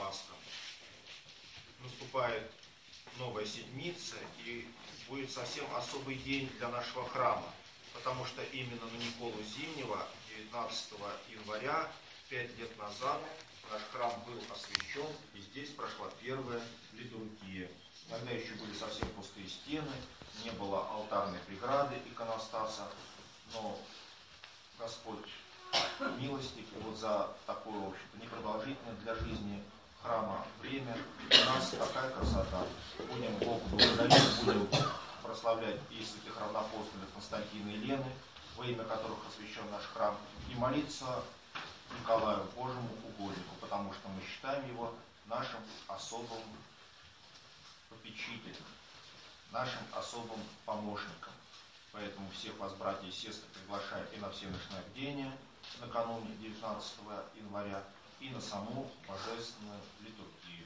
Пасха. Наступает новая седмица, и будет совсем особый день для нашего храма, потому что именно на Николу Зимнего, 19 января, 5 лет назад, наш храм был освящен, и здесь прошла первая литургия. Тогда еще были совсем пустые стены, не было алтарной преграды иконостаса, но Господь милостив, и вот за такое, в общем-то, непродолжительное для жизни храма время у нас такая красота. Будем Богу благодарить, будем прославлять и святых равноапостольных Константина и Лены, во имя которых освящен наш храм, и молиться Николаю Божьему угоднику, потому что мы считаем его нашим особым попечителем, нашим особым помощником. Поэтому всех вас, братья и сестры, приглашаю и на всеночное бдение накануне 19 января, и на саму божественную литургию.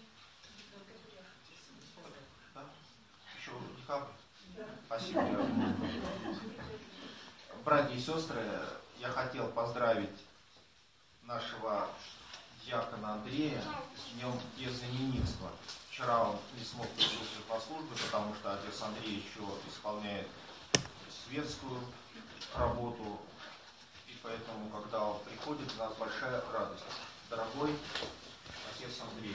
Да? Еще декабрь? Да. Спасибо. Братья и сестры, я хотел поздравить нашего диакона Андрея с днем иезаменитства. Вчера он не смог присутствовать по службе, потому что отец Андрей еще исполняет светскую работу. И поэтому, когда он приходит, у нас большая радость. Дорогой отец Андрей,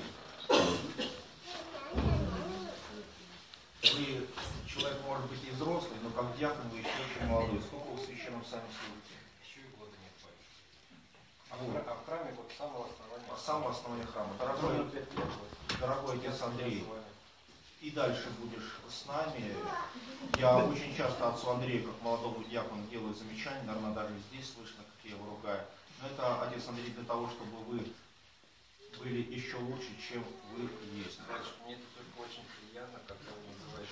вы человек, может быть, и взрослый, но как диакон вы еще очень молодой. Сколько вы в священном сане служите? Еще и года нет, а в храме вот с самого основания. С самого основания храма. Дорогой отец Андрей, и дальше будешь с нами. Я очень часто отцу Андрею, как молодому диакону, делаю замечания, наверное, даже здесь слышно, как я его ругаю. Но это, отец Андрей, для того, чтобы вы были еще лучше, чем вы есть. Мне это только очень приятно, когда вы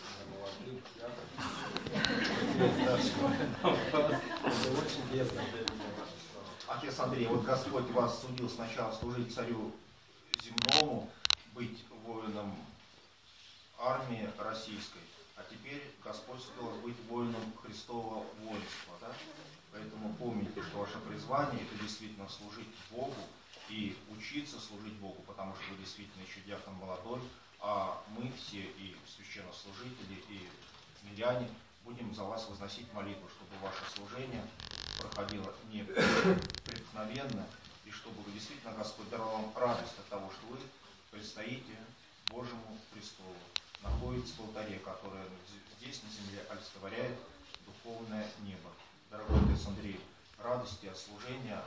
называете меня молодым. Это очень лестно для меня. Отец Андрей, вот Господь вас судил сначала служить царю земному, быть воином армии российской, а теперь Господь судил вас быть воином Христового воинства. Да? Поэтому помните, что ваше призвание – это действительно служить Богу и учиться служить Богу, потому что вы действительно еще диакон молодой, а мы все и священнослужители, и миряне будем за вас возносить молитву, чтобы ваше служение проходило непреткновенно, и чтобы действительно Господь даровал вам радость от того, что вы предстоите Божьему престолу, находитесь в алтаре, которое здесь на земле олицетворяет духовное небо. Дорогой отец Андрей, радости от служения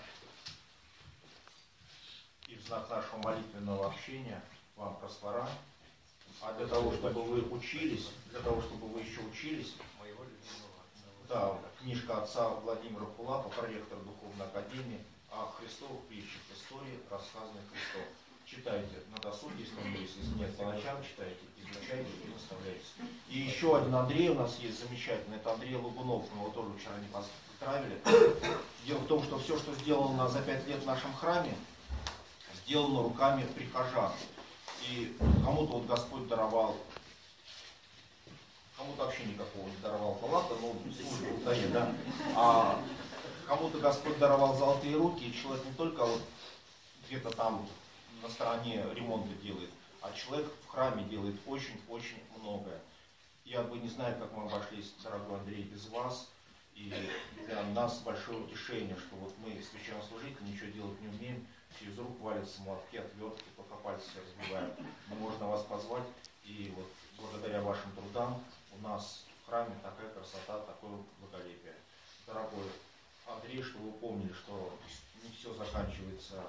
и в знак нашего молитвенного общения вам просвора. А для того, чтобы вы учились, для того, чтобы вы еще учились, Моего любимого. да, книжка отца Владимира Кулапа, проректор Духовной Академии, о христовых притчах истории, рассказанных Христом. Читайте на досуге, если он есть, если нет, по ночам читайте, изучайте и наставляйтесь. И еще один Андрей у нас есть замечательный, это Андрей Логунов, мы его тоже вчера не поздравили. Дело в том, что все, что сделано за 5 лет в нашем храме, сделано руками прихожан. И кому-то вот Господь даровал, кому-то вообще никакого не даровал палата, но службу дает, да. А кому-то Господь даровал золотые руки, и человек не только вот где-то там на стороне ремонта делает, а человек в храме делает очень-очень многое. Я бы не знаю, как мы обошлись, дорогой Андрей, без вас. И для нас большое утешение, что вот мы, священнослужители, ничего делать не умеем, через рук валятся молотки, отвертки, пока пальцы разбиваем. Но можно вас позвать, и вот благодаря вашим трудам у нас в храме такая красота, такое благолепие. Дорогой Андрей, чтобы вы помнили, что не все заканчивается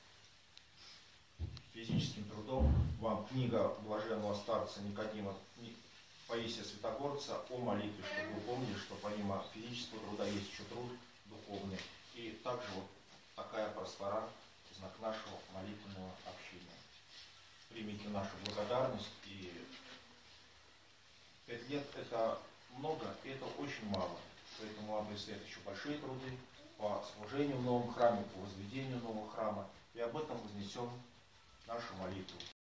физическим трудом. Вам книга блаженного старца Никодима Паисия Святогорца о молитве, чтобы вы помнили, что помимо физического труда есть еще труд духовный. И также вот такая просфора, знак нашего молитвенного общения. Примите нашу благодарность. И 5 лет это много, и это очень мало. Поэтому вам предстоят еще большие труды по служению в новом храме, по возведению нового храма. И об этом вознесем нашу молитву.